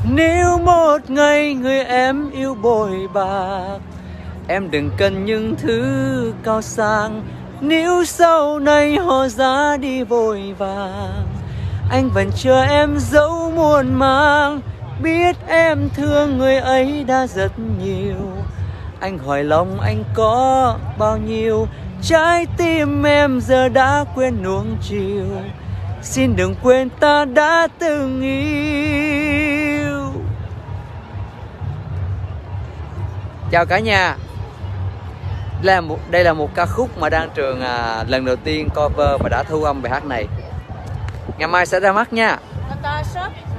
Nếu một ngày người em yêu bội bạc, em đừng cần những thứ cao sang. Nếu sau này họ ra đi vội vàng, anh vẫn chờ em dẫu muôn mang. Biết em thương người ấy đã rất nhiều, anh hỏi lòng anh có bao nhiêu. Trái tim em giờ đã quên nuông chiều, xin đừng quên ta đã từng yêu. Chào cả nhà. Đây là một ca khúc mà Đan Trường lần đầu tiên cover và đã thu âm bài hát này. Ngày mai sẽ ra mắt nha.